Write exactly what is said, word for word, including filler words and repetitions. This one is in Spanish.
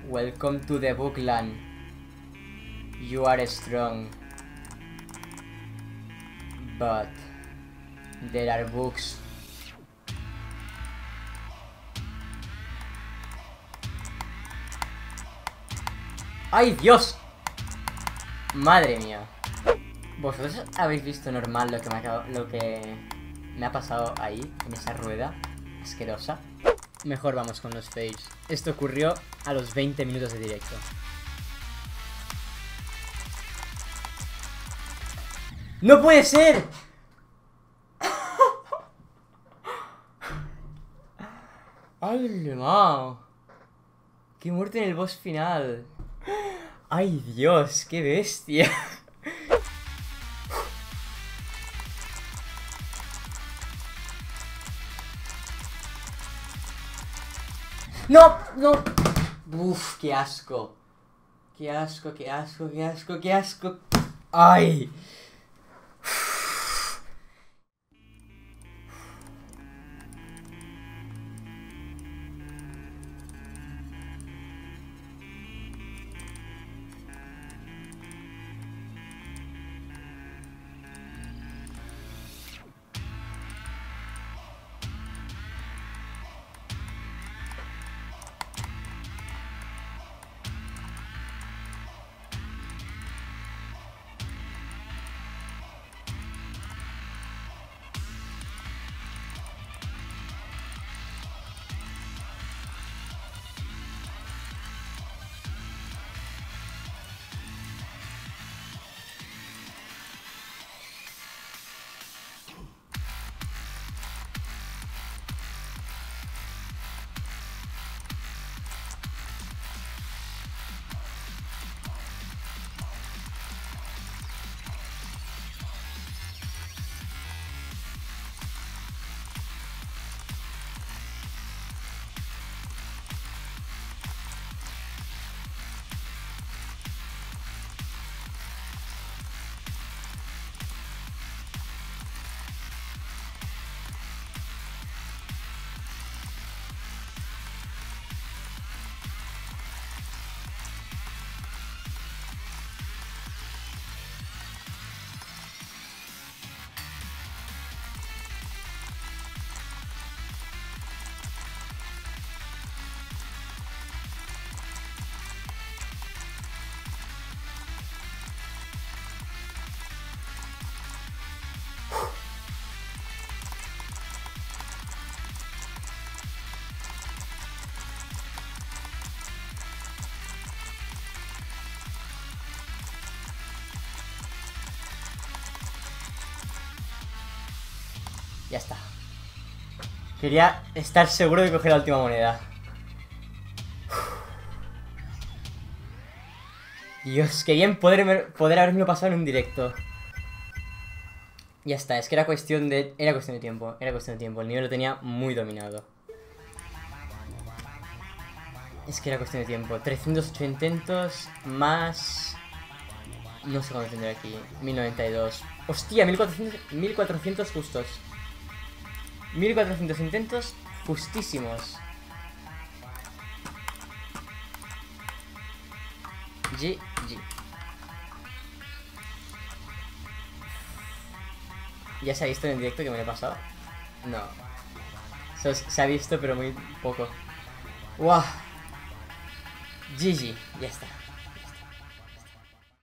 Welcome to the Bookland. You are strong. But there are books. ¡Ay, Dios! Madre mía. ¿Vosotros habéis visto normal lo que me ha, acabado, lo que me ha pasado ahí, en esa rueda asquerosa? Mejor vamos con los fails. Esto ocurrió a los veinte minutos de directo. ¡No puede ser! ¡Ay, no! ¡Qué muerte en el boss final! ¡Ay, Dios! ¡Qué bestia! ¡No! ¡No! ¡Uf! ¡Qué asco! ¡Qué asco, qué asco, qué asco, qué asco! ¡Ay! Ya está. Quería estar seguro de coger la última moneda. Dios, qué bien poder, poder haberme pasado en un directo. Ya está, es que era cuestión de... Era cuestión de tiempo, era cuestión de tiempo. El nivel lo tenía muy dominado. Es que era cuestión de tiempo. trescientos ocho intentos más... No sé cuánto tendré aquí. mil noventa y dos. Hostia, mil cuatrocientos, mil cuatrocientos justos. mil cuatrocientos intentos justísimos. G G. ¿Ya se ha visto en el directo que me lo he pasado? No. Se, se ha visto pero muy poco. ¡Wow! G G, ya está.